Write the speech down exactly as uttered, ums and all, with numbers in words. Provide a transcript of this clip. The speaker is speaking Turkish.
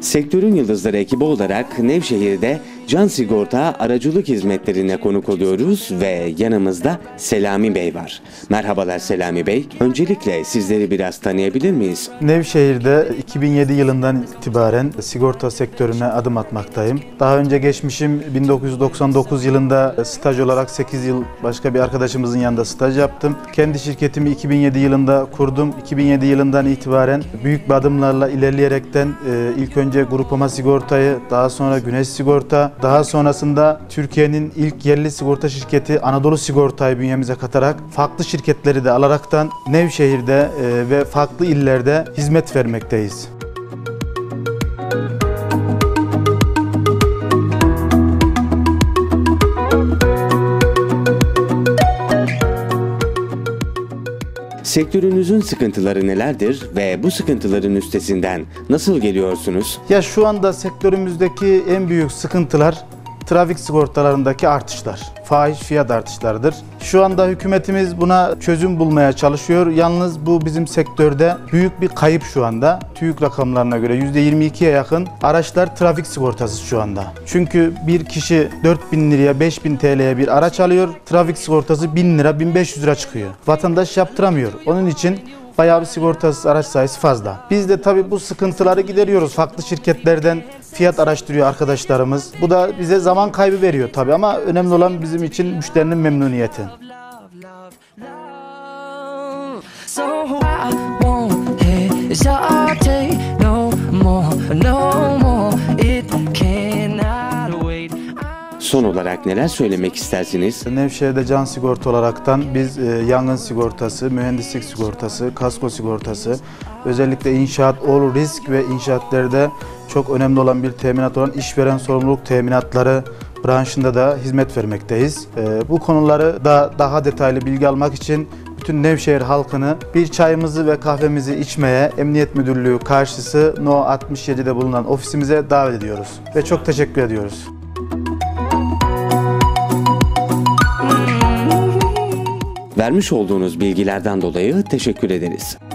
Sektörün Yıldızları ekibi olarak Nevşehir'de Can Sigorta aracılık hizmetlerine konuk oluyoruz ve yanımızda Selami Bey var. Merhabalar Selami Bey. Öncelikle sizleri biraz tanıyabilir miyiz? Nevşehir'de iki bin yedi yılından itibaren sigorta sektörüne adım atmaktayım. Daha önce geçmişim bin dokuz yüz doksan dokuz yılında staj olarak sekiz yıl başka bir arkadaşımızın yanında staj yaptım. Kendi şirketimi iki bin yedi yılında kurdum. iki bin yedi yılından itibaren büyük bir adımlarla ilerleyerekten ilk önce Grupama Sigorta'yı, daha sonra Güneş Sigorta, daha sonrasında Türkiye'nin ilk yerli sigorta şirketi Anadolu Sigorta'yı bünyemize katarak farklı şirketleri de alaraktan Nevşehir'de ve farklı illerde hizmet vermekteyiz. Sektörünüzün sıkıntıları nelerdir ve bu sıkıntıların üstesinden nasıl geliyorsunuz? Ya şu anda sektörümüzdeki en büyük sıkıntılar trafik sigortalarındaki artışlar, fahiş fiyat artışlarıdır. Şu anda hükümetimiz buna çözüm bulmaya çalışıyor. Yalnız bu bizim sektörde büyük bir kayıp şu anda. TÜİK rakamlarına göre yüzde yirmi ikiye yakın araçlar trafik sigortası şu anda. Çünkü bir kişi dört bin liraya, beş bin T L'ye bir araç alıyor. Trafik sigortası bin lira, bin beş yüz lira çıkıyor. Vatandaş yaptıramıyor. Onun için bayağı bir sigortasız araç sayısı fazla. Biz de tabii bu sıkıntıları gideriyoruz. Farklı şirketlerden fiyat araştırıyor arkadaşlarımız. Bu da bize zaman kaybı veriyor tabii ama önemli olan bizim için müşterinin memnuniyeti. Son olarak neler söylemek istersiniz? Nevşehir'de can sigorta olaraktan biz e, yangın sigortası, mühendislik sigortası, kasko sigortası, özellikle inşaat, all risk ve inşaatlarda çok önemli olan bir teminat olan işveren sorumluluk teminatları branşında da hizmet vermekteyiz. E, bu konuları da daha detaylı bilgi almak için bütün Nevşehir halkını bir çayımızı ve kahvemizi içmeye Emniyet Müdürlüğü karşısı No altmış yedi'de bulunan ofisimize davet ediyoruz ve çok teşekkür ediyoruz. Vermiş olduğunuz bilgilerden dolayı teşekkür ederiz.